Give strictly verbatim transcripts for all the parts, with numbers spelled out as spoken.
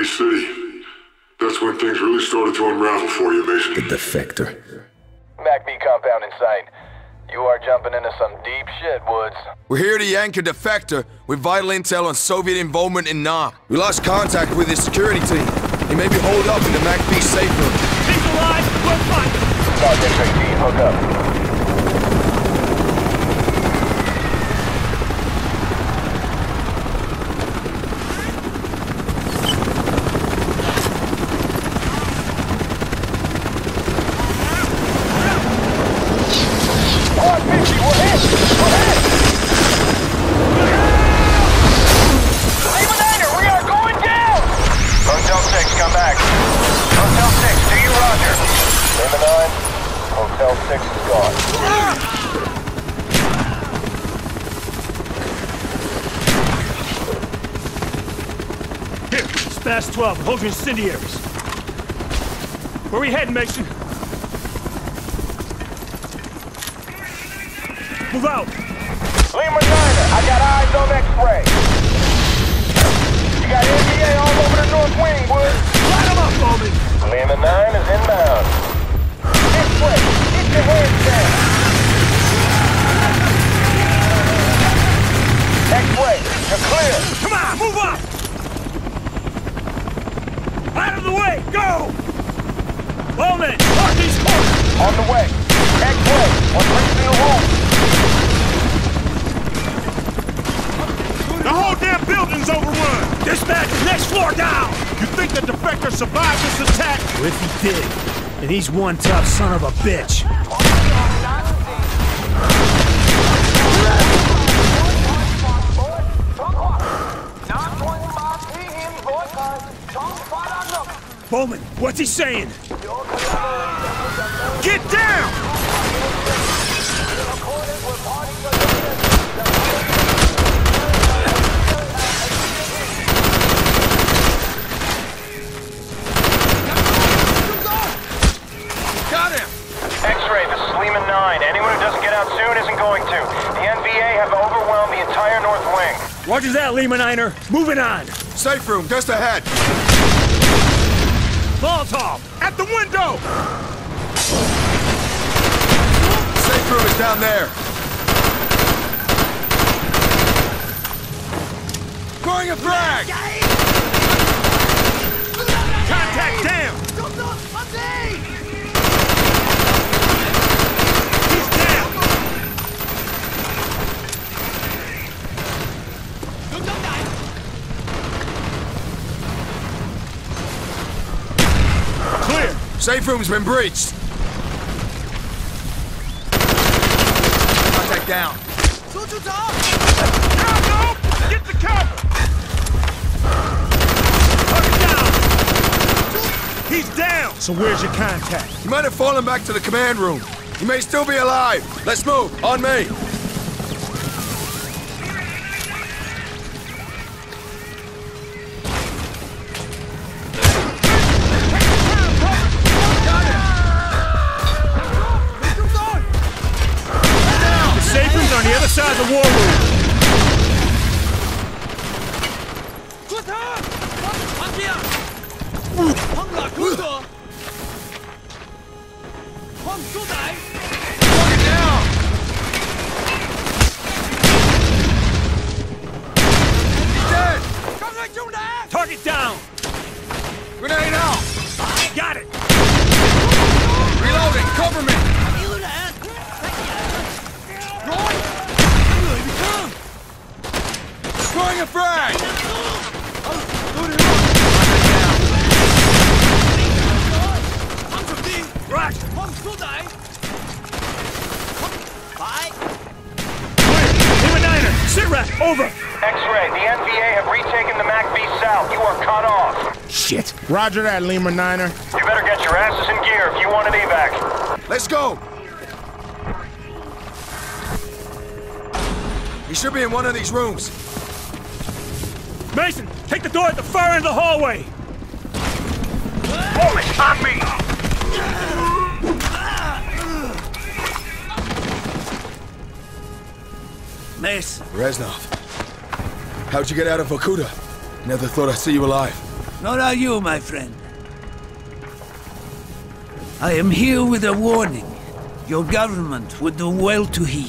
Vietnamese city. That's when things really started to unravel for you, Mason. The Defector. M A C V compound in sight. You are jumping into some deep shit, Woods. We're here to yank a Defector with vital intel on Soviet involvement in Nam. We lost contact with his security team. He may be holed up in the M A C V safe room. He's alive! We'll find him! Start District team, hook up. Fast twelve, hold your incendiaries. Where we heading, Mason? Move out! Lima Niner, I got eyes on X-ray. You got N B A all over the north wing, Woods. Light them up, Bowman! Lima nine is inbound. X-ray, get your hands down. X-ray, you're clear. Come on, move up! Out of the way! Go! Bowman! Lock these corners! On the way. X-ray, one breaks in the room. The whole damn building's overrun! Dispatch, next floor down! You think the Defector survived this attack? Well, if he did, then he's one tough son of a bitch. Bowman, what's he saying? Get down! Got him! X-ray, this is Lima nine. Anyone who doesn't get out soon isn't going to. The N V A have overwhelmed the entire north wing. Roger that, Lima Niner. Moving on. Safe room, just ahead. Molotov! At the window! Safe room is down there. Throwing a frag! Contact down! He's down! Clear! Safe room's been breached. Contact down. Now go! Get the cover! Target down! He's down! So where's your contact? He might have fallen back to the command room. He may still be alive. Let's move. On me. On the other side of the war room. Target down. Grenade out. Got it. Reloading. Cover me. Throwing a frag! Right! Clear! Lima Niner! Sit rep! Over! X-ray, the N V A have retaken the M A C V South. You are cut off. Shit! Roger that, Lima Niner. You better get your asses in gear if you want an evac. Let's go! He should be in one of these rooms. Mason, take the door at the far end of the hallway! Hold it! On me! Mace. Reznov. How'd you get out of Vorkuta? Never thought I'd see you alive. Nor are you, my friend. I am here with a warning. Your government would do well to heed.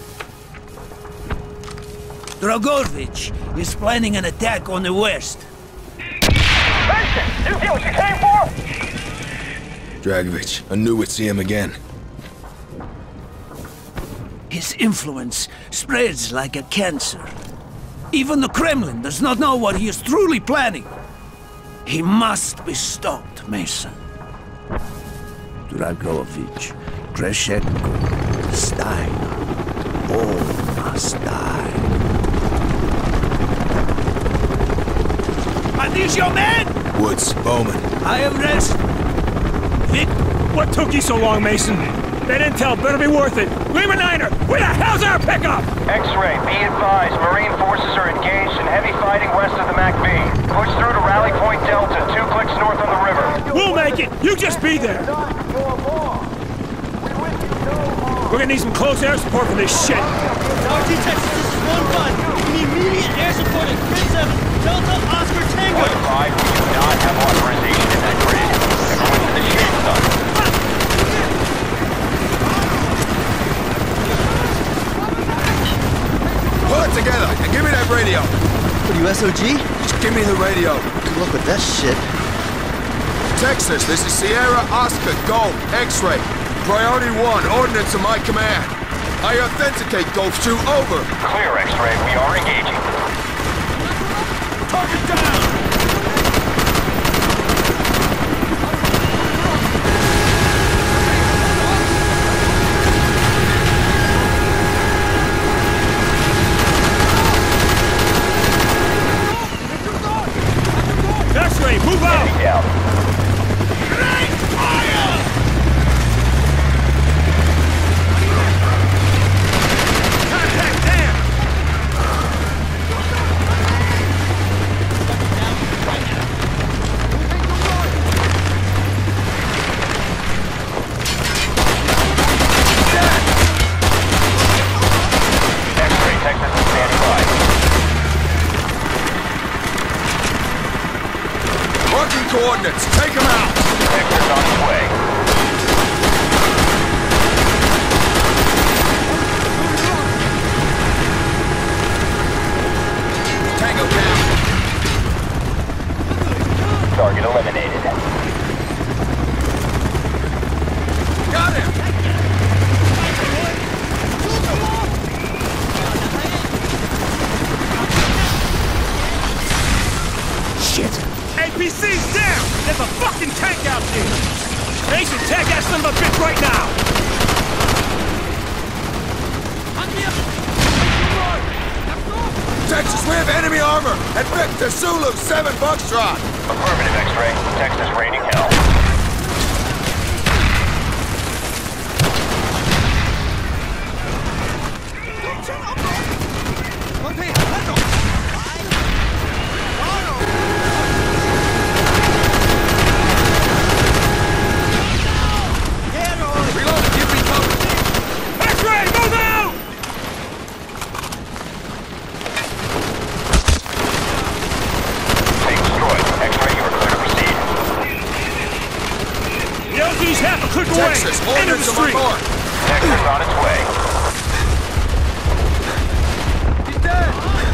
Dragovich is planning an attack on the west. Mason! You get what you came for? Dragovich, I knew we'd see him again. His influence spreads like a cancer. Even the Kremlin does not know what he is truly planning. He must be stopped, Mason. Dragovich, Kreshenko, Steiner, all must die. Are these your men? Woods, Bowman. I am Reznov. Vic. What took you so long, Mason? That intel better be worth it. Lima Niner, where the hell's our pickup? X-ray, be advised, Marine forces are engaged in heavy fighting west of the M A C V. Push through to Rally Point Delta, two clicks north on the river. We'll make it. You just be there. We're gonna need some close air support for this shit. Dodgy, Texas, this is one one. We need immediate air support at Grid seven, Delta Oscar Tango. one five, we do not have authorization in that grid. Everyone to the ship, son. Pull it together and give me that radio. What are you, S O G? Just give me the radio. Good luck with that shit. Texas, this is Sierra Oscar Golf X-ray. Priority one, ordnance to my command. I authenticate Golf two, over. Clear, X-ray, we are engaging. Target down! X-ray, move out! Heading down. Contact there! X-ray, Texas is standing by. Marking coordinates, take him out! Defector's on its way. Tango down. Target eliminated. Got him! Shit. A P C's down! There's a fucking tank out there! Mason, tag that son of a bitch right now! Texas, we have enemy armor at Victor Zulu seven Foxtrot. Affirmative, X-ray. Texas raining hell. Reload, give me cover. X-ray, move out! Tank destroyed. X-ray, you are clear to proceed. The L G's half a click away! Texas, Enter the ordnance to my street! mark. Texas on its way. He's dead.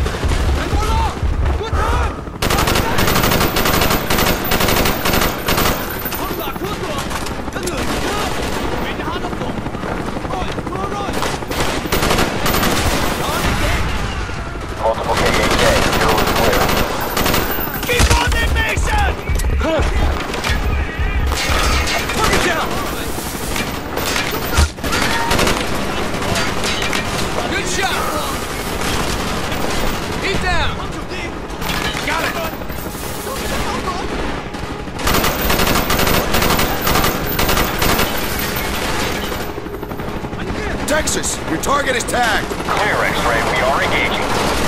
Multiple K A K. Zero is clear. Keep on them, Mason! Target down! Good shot! He's down! Got it! Texas, your target is tagged. Clear, X-ray. We are engaging.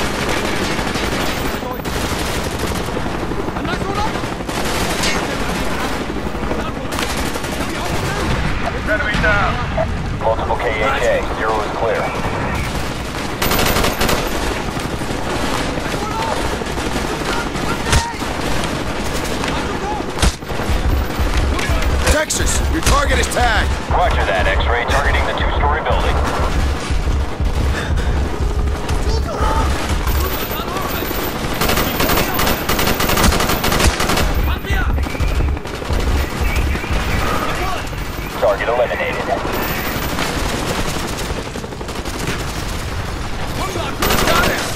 Enemy down. Multiple K A K. Zero is clear. Texas, your target is tagged. Roger that, X-ray. Targeting the two-story building. Target eliminated. Got it!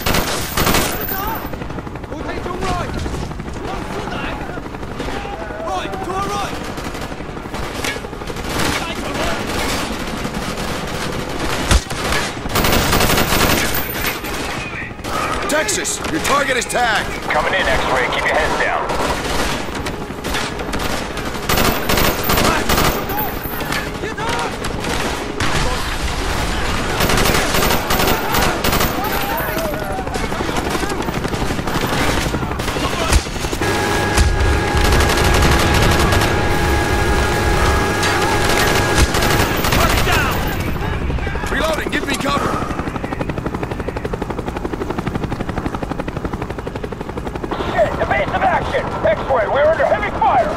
Texas, your target is tagged. Coming in, X-ray. Keep your heads down. Reloading, give me cover. Evasive action! X-ray, we're under heavy fire!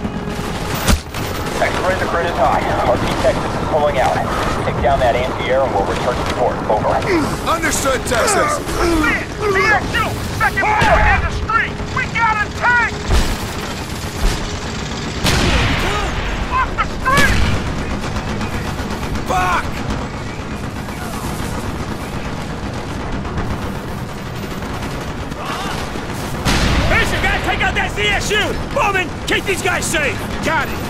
X-ray, the grid is high. R P Texas is pulling out. Take down that anti-air and we'll return to support. Over. Understood, Texas. B X two! Second floor, in the street! We got a tank! Off the street! Fuck! Take out that C S U! Bowman, keep these guys safe! Got it!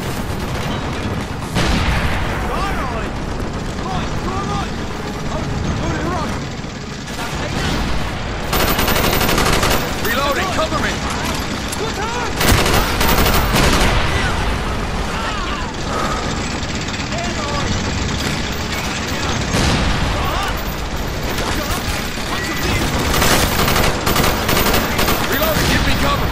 Reloading, cover me! Reloading, give me cover!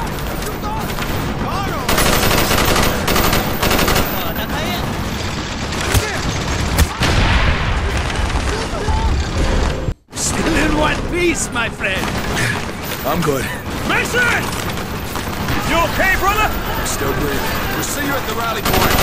Still in one piece, my friend. I'm good. Mason! You okay, brother? Still breathing. We'll see you at the rally point.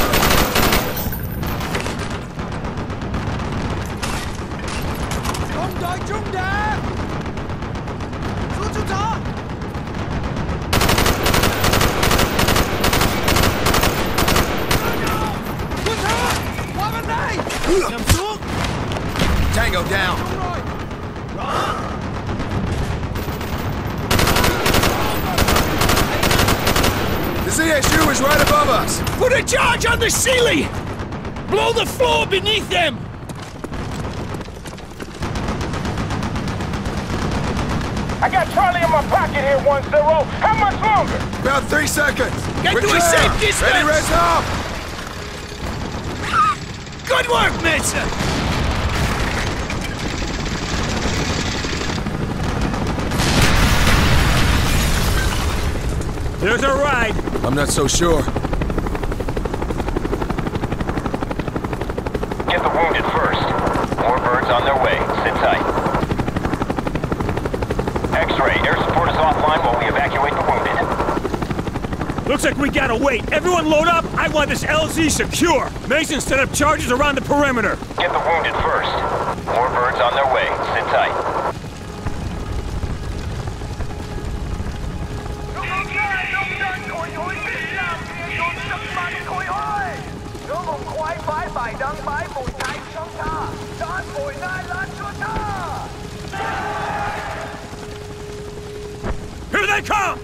Tango down. The C S U is right above us. Put a charge on the ceiling! Blow the floor beneath them! I got Charlie in my pocket here, one zero. How much longer? About three seconds. Get We're to a clear. safe distance. Ready, Reznov? Good work, Mesa! There's a ride. I'm not so sure. Get the wounded first. More birds on their way. Sit tight. X-ray, air support is offline while we evacuate the wounded. Looks like we gotta wait. Everyone load up. I want this L Z secure. Mason set up charges around the perimeter. Get the wounded first. More birds on their way. Sit tight. Here they come!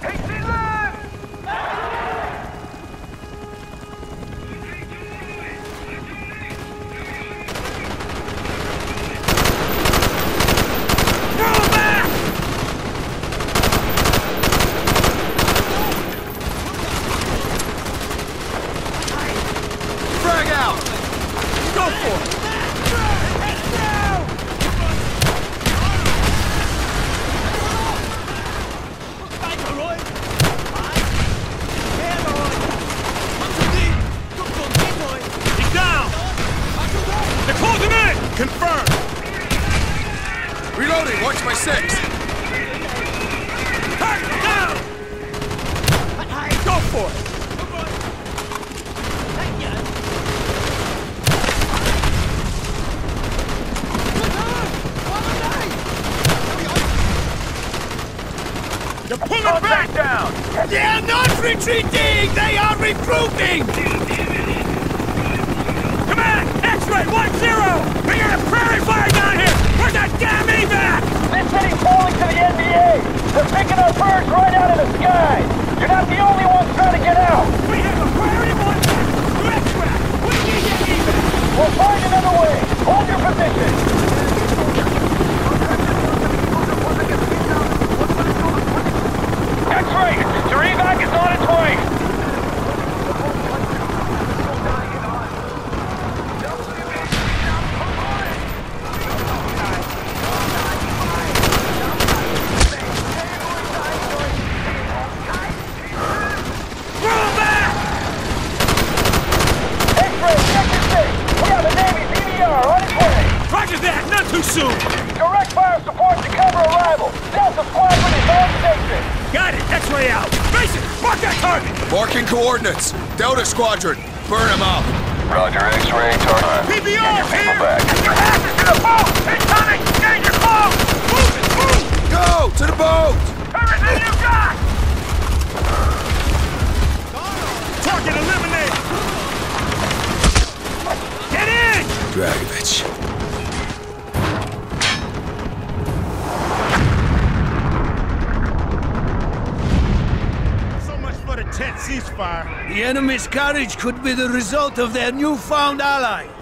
Confirmed! Reloading, watch my six! Down! Go for it! They are not retreating! They are regrouping! Command! X-ray one zero! We got a prairie fire down here! Where's that damn evac? This city's falling to the N V A! They're picking up birds right out of the sky! You're not the only ones trying to get out! We have a priority one! Extract! We need that evac! We'll find another way! Hold your position! X-ray! Your evac is on its way! Too soon! Direct fire support to cover arrival! Delta Squadron is on station! Got it! X-ray out! Mason, mark that target! Marking coordinates. Delta Squadron. Burn them up. Roger, X-ray, target. P B R here! Get your asses to the boat! Incoming! Change your clothes! Move it! Move! Go! To the boat! Everything you got! Target eliminated! Get in! Dragovich. Tense ceasefire. The enemy's courage could be the result of their newfound ally.